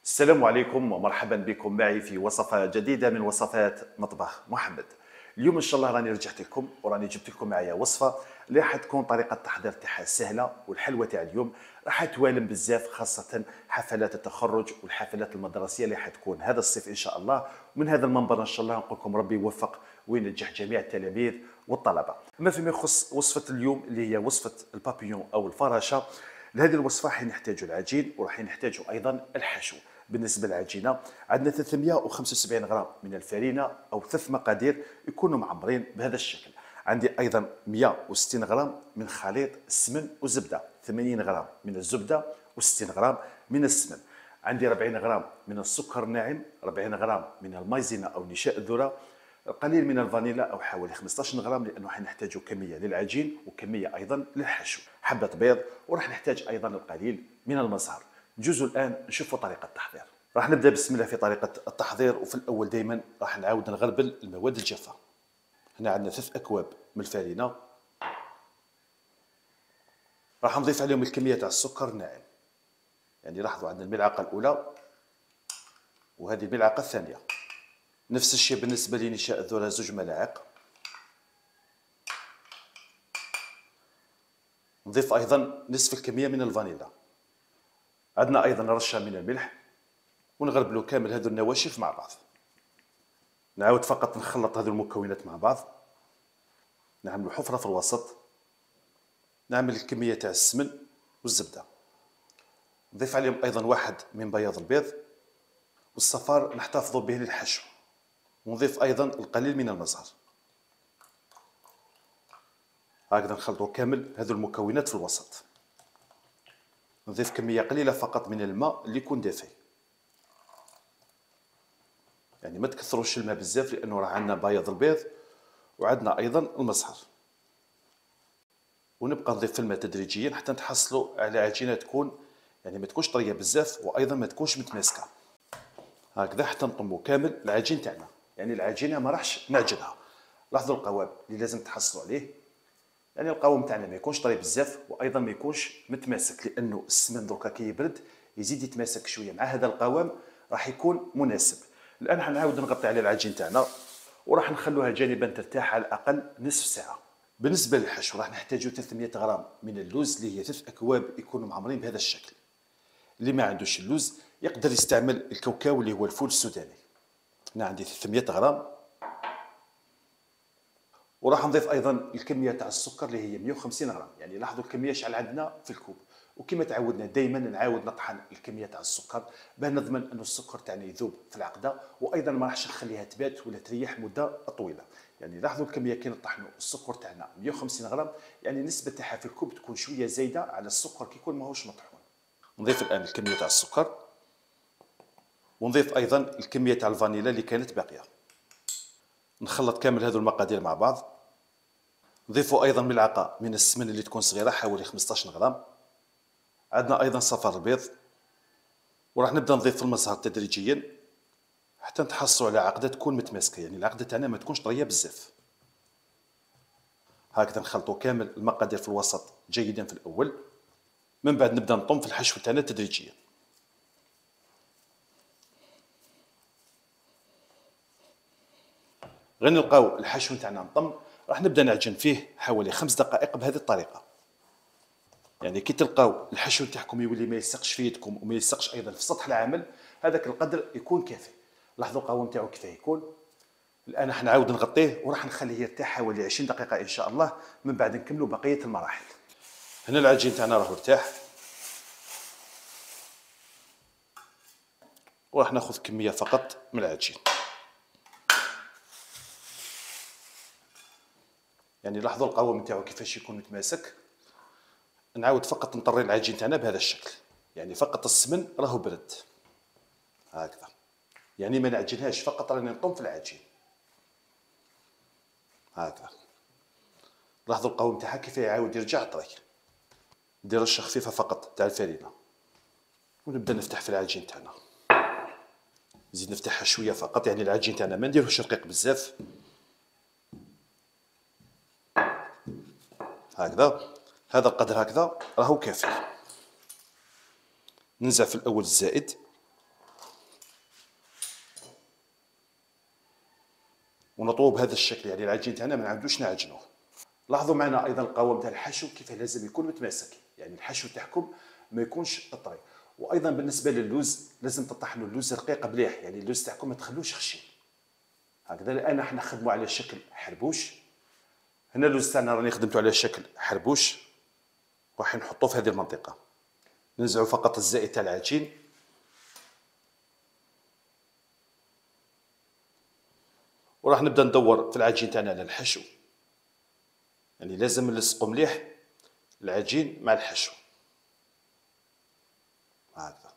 السلام عليكم ومرحبا بكم معي في وصفة جديدة من وصفات مطبخ محمد. اليوم ان شاء الله راني رجعت لكم وراني جبت لكم معايا وصفة اللي راح تكون طريقة التحضير تاعها سهلة، والحلوة تاع اليوم راح توالم بزاف، خاصة حفلات التخرج والحفلات المدرسية اللي راح تكون هذا الصيف ان شاء الله. ومن هذا المنبر ان شاء الله نقول لكم ربي يوفق وينجح جميع التلاميذ والطلبة. اما فيما يخص وصفة اليوم اللي هي وصفة البابيون او الفراشة، لهذه الوصفة راح نحتاجوا العجين وراح نحتاجوا ايضا الحشو. بالنسبه للعجينه عندنا 375 غرام من الفرينه او 3 مقادير يكونوا معمرين بهذا الشكل. عندي ايضا 160 غرام من خليط السمن والزبده، 80 غرام من الزبده و60 غرام من السمن. عندي 40 غرام من السكر الناعم، 40 غرام من المايزينا او نشاء الذره، القليل من الفانيلا او حوالي 15 غرام، لانه حنحتاجوا كميه للعجين وكميه ايضا للحشو، حبه بيض، وراح نحتاج ايضا القليل من المزهر. نجوزوا الان نشوفوا طريقه التحضير. راح نبدا بسم الله في طريقه التحضير، وفي الاول دائما راح نعاود نغربل المواد الجافه. هنا عندنا 3 اكواب من الفرينه، راح نضيف عليهم الكميه تاع السكر الناعم. يعني لاحظوا عندنا الملعقه الاولى وهذه الملعقه الثانيه. نفس الشيء بالنسبه لنشاء الذره 2 ملاعق. نضيف ايضا نصف الكميه من الفانيلا. عندنا ايضا رشه من الملح، ونغربلو كامل هذو النواشف مع بعض. نعاود فقط نخلط هذو المكونات مع بعض، نعملو حفرة في الوسط، نعمل الكمية تاع السمن والزبدة، نضيف عليهم أيضا 1 من بياض البيض، والصفار نحتفظ به للحشو، ونضيف أيضا القليل من المزهر. هكذا نخلطو كامل هذو المكونات في الوسط. نضيف كمية قليلة فقط من الماء اللي يكون دافي، يعني ما تكثروش الماء بزاف، لأنه راه عندنا بياض البيض وعندنا أيضا المزهر. ونبقى نضيف في الماء تدريجيا حتى نتحصلوا على عجينه تكون يعني ما تكونش طريه بزاف وايضا ما تكونش متماسكه. هكذا حتى نطموا كامل العجين تاعنا، يعني العجينه ما راحش نعجنها. لاحظوا القوام اللي لازم تحصلوا عليه، يعني القوام تاعنا ما يكونش طري بزاف وايضا ما يكونش متماسك، لانه السمن دركا كي يبرد يزيد يتماسك شويه. مع هذا القوام راح يكون مناسب. الان حنعاود نغطي على العجين تاعنا وراح نخلوها جانبا ترتاح على الاقل نصف ساعه. بالنسبه للحشو راح نحتاجو 300 غرام من اللوز، اللي هي 3 اكواب يكونوا معمرين بهذا الشكل. اللي ما عندوش اللوز يقدر يستعمل الكاوكاو اللي هو الفول السوداني. هنا عندي 300 غرام، وراح نضيف ايضا الكميه تاع السكر اللي هي 150 غرام. يعني لاحظوا الكميه شحال عندنا في الكوب، وكما تعودنا دائما نعاود نطحن الكميه تاع السكر باه نضمن انه السكر تاعنا يذوب في العقده، وايضا ما راحش نخليها تبات ولا تريح مده طويله. يعني لاحظوا الكميه كي نطحنوا السكر تاعنا 150 غرام، يعني النسبه تاعها في الكوب تكون شويه زايده على السكر كي يكون ماهوش مطحون. نضيف الان الكميه تاع السكر، ونضيف ايضا الكميه تاع الفانيلا اللي كانت باقيه. نخلط كامل هذو المقادير مع بعض. نضيفوا ايضا ملعقه من السمن اللي تكون صغيره حوالي 15 غرام. عندنا ايضا صفار البيض، وراح نبدا نضيف المزهر تدريجيا حتى نتحصلوا على عقده تكون متماسكه، يعني العقده تاعنا ما تكونش طريه بزاف. هكذا نخلطوا كامل المقادير في الوسط جيدا في الاول، من بعد نبدا نطم في الحشو تاعنا تدريجيا. غير نلقاو الحشو تاعنا نطم، راح نبدا نعجن فيه حوالي 5 دقائق بهذه الطريقه. يعني كي تلقاو الحشو تاعكم يولي ما يلصقش في يدكم وما يلصقش ايضا في سطح العمل، هذاك القدر يكون كافي. لاحظوا القوام تاعو كيفاه يكون. الان راح نعاود نغطيه وراح نخليه يرتاح حوالي 20 دقيقه ان شاء الله، من بعد نكملوا بقيه المراحل. هنا العجين تاعنا راهو ارتاح، وراح ناخذ كميه فقط من العجين. يعني لاحظوا القوام تاعو كيفاش يكون متماسك. نعاود فقط نطري العجين تاعنا بهذا الشكل، يعني فقط السمن راهو برد هكذا، يعني ما نعجنهاش، فقط راني نطم في العجين هكذا. لاحظوا القوام تاعها كيف يعاود يرجع طري. ندير رشه خفيفه فقط تاع الفرينه، ونبدا نفتح في العجين تاعنا. نزيد نفتحها شويه فقط، يعني العجين تاعنا ما نديروهش رقيق بزاف هكذا. هذا القدر هكذا راهو كافي. ننزع في الاول الزائد، ونطوه بهذا الشكل، يعني العجين تاعنا ما نعاودوش نعجنوه. لاحظوا معنا ايضا القوام تاع الحشو كيف لازم يكون متماسك، يعني الحشو تاعكم ما يكونش طري. وايضا بالنسبه للوز لازم تطحنوا اللوز رقيق مليح، يعني اللوز تاعكم ما تخلوش خشين هكذا، لان احنا نخدموا على شكل حربوش. هنا اللوز تاعنا راني خدمته على شكل حربوش، راح نحطوه في هذه المنطقه، ننزعوا فقط الزائد تاع العجين وراح نبدا ندور في العجين تاعنا على الحشو، يعني لازم نلصقوا مليح العجين مع الحشو هكذا.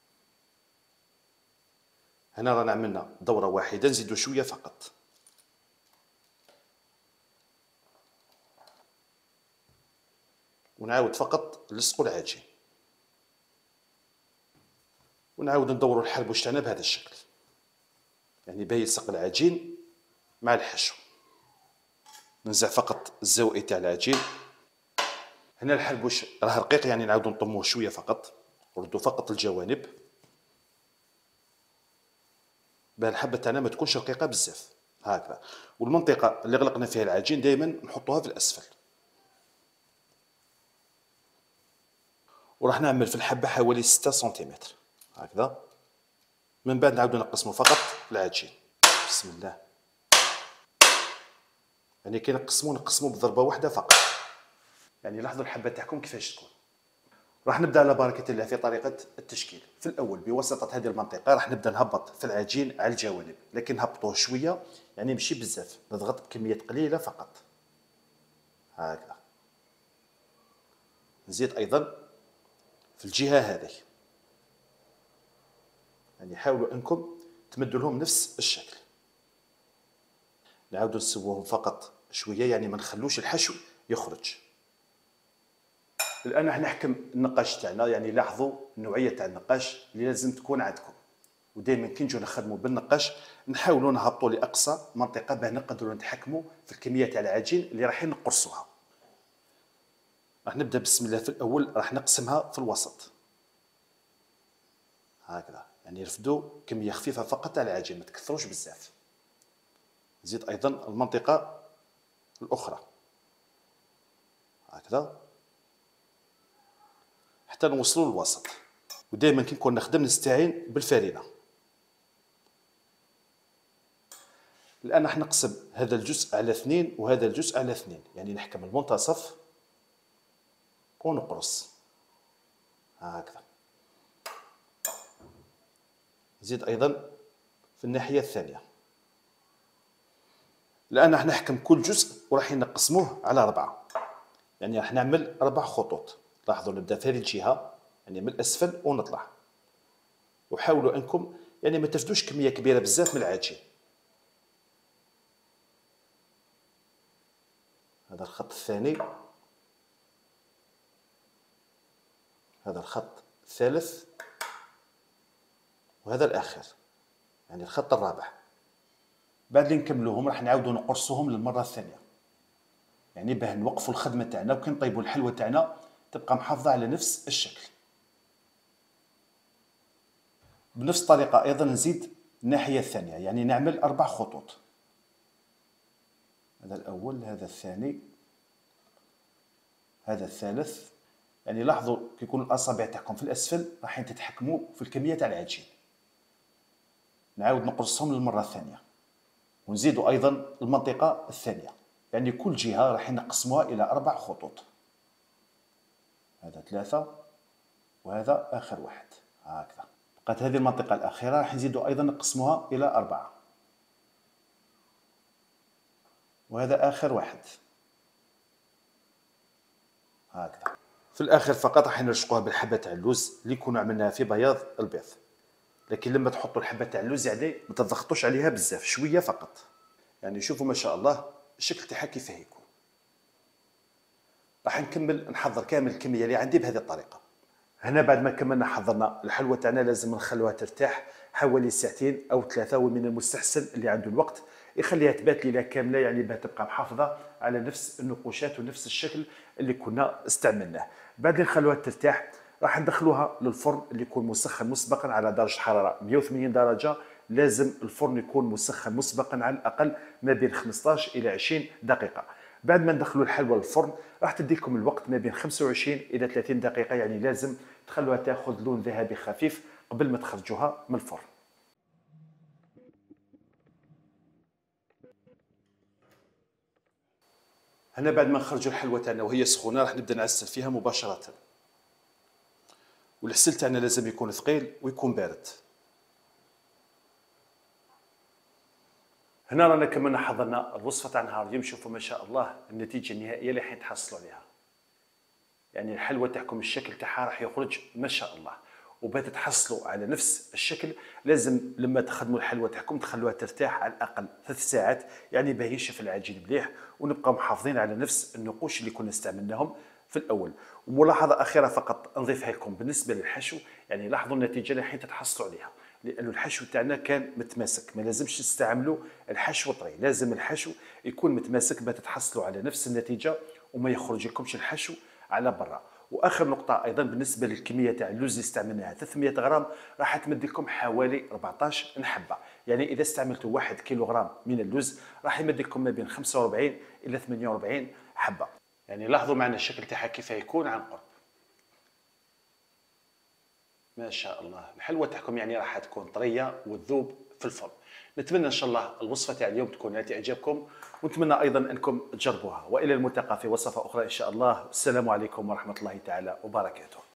هنا رانا عملنا دوره واحده، نزيدوا شويه فقط، ونعاود فقط نلصقوا العجين ونعاود ندوروا الحربوش تاعنا بهذا الشكل، يعني باهي يلصق العجين مع الحشو. ننزع فقط الزوائد تاع العجين. هنا الحربوش راه رقيق، يعني نعاودو نطموه شويه فقط، نردو فقط الجوانب باه الحبه تاعنا ما تكونش رقيقه بزاف هكذا. والمنطقه اللي غلقنا فيها العجين دائما نحطوها في الاسفل. وراح نعمل في الحبه حوالي 6 سنتيمتر هكذا. من بعد نعاودو نقسمو فقط العجين. بسم الله، يعني كي نقسمو بضربه واحده فقط. يعني لاحظوا الحبه تاعكم كيفاش تكون. راح نبدا على بركه الله في طريقه التشكيل. في الاول بواسطه هذه المنطقه راح نبدا نهبط في العجين على الجوانب، لكن نهبطوه شويه، يعني ماشي بزاف، نضغط بكميات قليله فقط هكذا. نزيد ايضا في الجهه هذه، يعني حاولوا انكم تمدوا لهم نفس الشكل. نعاودوا نسووهم فقط شويه، يعني ما نخلوش الحشو يخرج. الان راح نحكم النقاش تاعنا، يعني لاحظوا النوعيه تاع النقاش اللي لازم تكون عندكم. ودائما كي نجوا نخدموا بالنقاش نحاولوا نهبطوا لاقصى منطقه باه نقدروا نتحكموا في الكميه تاع العجين اللي رايحين نقرصوها. راح نبدا بسم الله. في الاول راح نقسمها في الوسط هكذا، يعني نرفدوا كميه خفيفه فقط على العجين، ما تكثروش بزاف. نزيد ايضا المنطقه الاخرى هكذا حتى نوصلوا للوسط. ودائما كي نكون نخدم نستعين بالفارنه. الان راح نقسم هذا الجزء على 2 وهذا الجزء على 2، يعني نحكم المنتصف ونقرص هكذا. نزيد ايضا في الناحيه الثانيه. الان راح نحكم كل جزء وراح نقسموه على 4، يعني راح نعمل 4 خطوط. لاحظوا نبدا في هذه الجهه، يعني من الاسفل ونطلع. وحاولوا انكم يعني ما ترفدوش كميه كبيره بزاف من العجين. هذا الخط الثاني، هذا الخط الثالث، وهذا الاخر، يعني الخط الرابع. بعد اللي نكملوهم راح نعاودوا نقرصوهم للمره الثانيه، يعني باه نوقفوا الخدمه تاعنا وكي نطيبوا الحلوه تاعنا تبقى محافظه على نفس الشكل. بنفس الطريقه ايضا نزيد الناحيه الثانيه، يعني نعمل 4 خطوط. هذا الاول، هذا الثاني، هذا الثالث. يعني لاحظوا كي يكون الاصابع تاعكم في الاسفل راح تتحكموا في الكميه تاع العجين. نعاود نقرصهم للمره الثانيه، ونزيدوا ايضا المنطقه الثانيه، يعني كل جهه راح نقسموها الى 4 خطوط. هذا 3 وهذا اخر واحد هكذا. بقات هذه المنطقه الاخيره راح نزيدوا ايضا نقسموها الى 4، وهذا اخر واحد هكذا. في الاخر فقط راح نرشقوها بالحبه تاع اللوز اللي كنا عملناها في بياض البيض. لكن لما تحطوا الحبه تاع اللوز يعني ما تضغطوش عليها بزاف، شويه فقط. يعني شوفوا ما شاء الله الشكل تاعها كيف يكون. راح نكمل نحضر كامل الكميه اللي عندي بهذه الطريقه. هنا بعد ما كملنا حضرنا الحلوه تاعنا لازم نخلوها ترتاح حوالي ساعتين او 3، ومن المستحسن اللي عنده الوقت يخليها تبات ليله كامله، يعني باه تبقى محافظه على نفس النقوشات ونفس الشكل اللي كنا استعملناه. بعد نخلوها ترتاح راح ندخلوها للفرن اللي يكون مسخن مسبقا على درجه حراره 180 درجه لازم الفرن يكون مسخن مسبقا على الاقل ما بين 15 الى 20 دقيقه. بعد ما ندخلوا الحلوى للفرن راح تديكم الوقت ما بين 25 الى 30 دقيقه، يعني لازم تخلوها تاخذ لون ذهبي خفيف قبل ما تخرجوها من الفرن. هنا بعد ما نخرجوا الحلوى تاعنا وهي سخونه راح نبدا نعسل فيها مباشره. والعسل تاعنا لازم يكون ثقيل ويكون بارد. هنا رانا كملنا حضرنا الوصفه تاع نهار اليوم. شوفوا ما شاء الله النتيجه النهائيه اللي حين تحصلوا عليها، يعني الحلوى تاعكم الشكل تاعها راح يخرج ما شاء الله. وبات تحصلوا على نفس الشكل لازم لما تخدموا الحلوى تاعكم تخلوها ترتاح على الاقل 3 ساعات، يعني باه ينشف العجين مليح، ونبقى محافظين على نفس النقوش اللي كنا استعملناهم في الاول. وملاحظه اخيره فقط نضيفها لكم بالنسبه للحشو، يعني لاحظوا النتيجه اللي حين تحصلوا عليها، لأن الحشو تاعنا كان متماسك. ما لازمش تستعملوا الحشو طري، لازم الحشو يكون متماسك باش تحصلوا على نفس النتيجه وما يخرج لكمش الحشو على برا. واخر نقطه ايضا بالنسبه للكميه تاع اللوز اللي استعملناها 300 غرام راح تمد لكم حوالي 14 حبه، يعني اذا استعملتوا 1 كيلوغرام من اللوز راح يمد لكم ما بين 45 الى 48 حبه. يعني لاحظوا معنا الشكل تاعها كيف يكون عن قرب. ما شاء الله الحلوى تاعكم يعني راح تكون طريه وتذوب في الفرن. نتمنى ان شاء الله الوصفه تاع اليوم تكون نالت اعجابكم، ونتمنى ايضا انكم تجربوها. والى الملتقى في وصفه اخرى ان شاء الله. السلام عليكم ورحمه الله تعالى وبركاته.